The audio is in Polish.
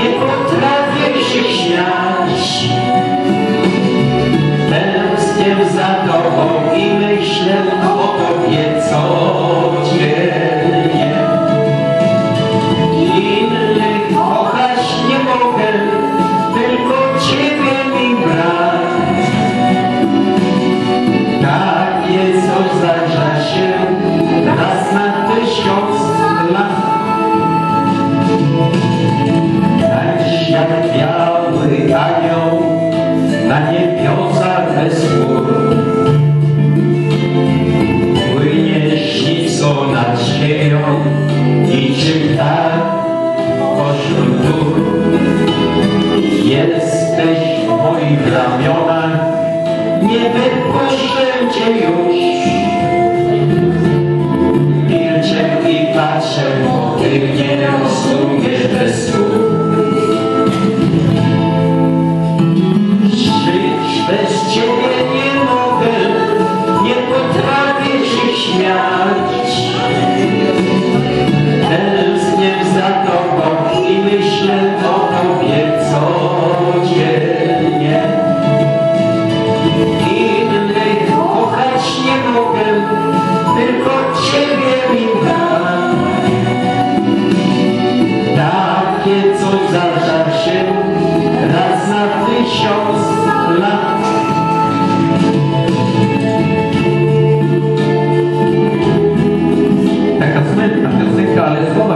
nie potrafię się śmiać. Tęsknię za tobą i myślę o tobie codziennie. Innych kochać nie mogę, tylko ciebie mi brak. Takie coś zdarza się raz na 1000 lat. Jak biały anioł na niebiosach bez chmur płyniesz nicą nad ziemią, niczym tak pośród gór. Jesteś w moich ramionach, nie wypuszczę cię już. Milczę i patrzę, bo ty mnie rozumiesz bez słów. Bez ciebie nie mogę, nie potrafię się śmiać. Tęsknię za tobą i myślę o tobie codziennie. Innych kochać nie mogę, tylko ciebie mi brak. Takie coś zdarza się raz na 1000 lat. Taka smętna piosenka, ale słowa